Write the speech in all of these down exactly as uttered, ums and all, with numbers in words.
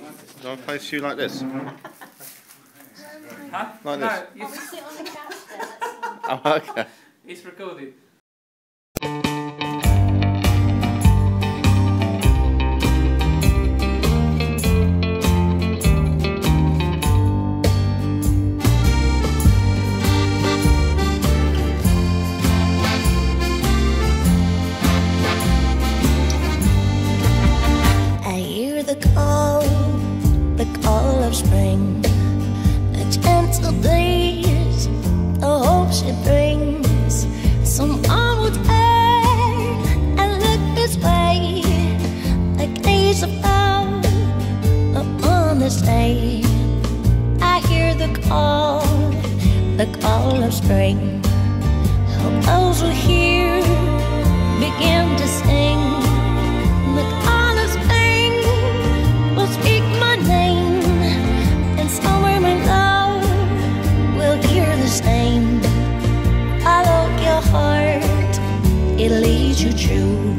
Do I face you like this? Huh? Like no, this? you Oh, we sit on the couch there. Oh, okay. It's recorded. The call, the call of spring, the gentle breeze, the hope she brings. Someone will turn and look this way, like days of love upon this day. I hear the call, the call of spring. Hope those who hear begin to sing. The call of spring will speak my name, and somewhere my love will hear the same. Follow your heart, it leads you true.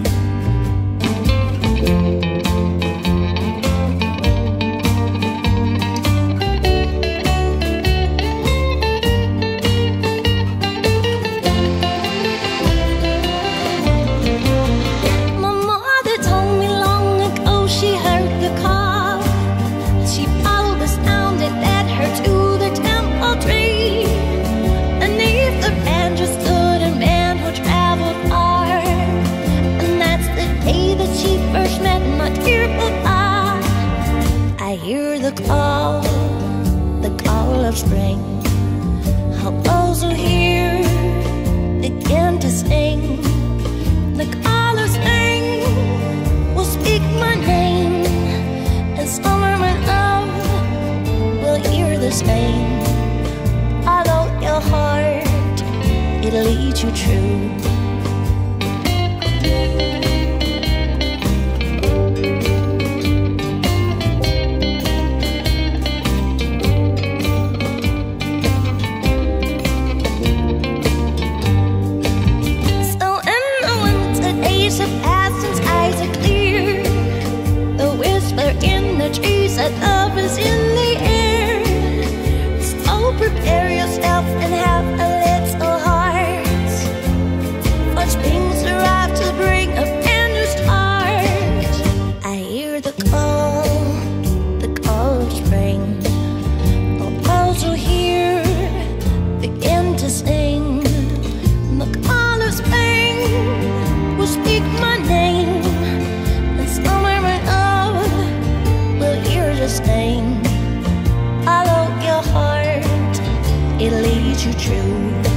I hear the call, the call of spring. How those who hear begin to sing. The call of spring will speak my name, and summer my love will hear the same. Follow your heart, it'll lead you true. That love is in the air. So prepare yourself and have a little heart, for spring's arrived to bring a brand new start. I hear the call, the call of spring. All those who hear begin to sing. The call of spring will speak my name, and somewhere my love will hear the same. Follow your heart, it leads you true.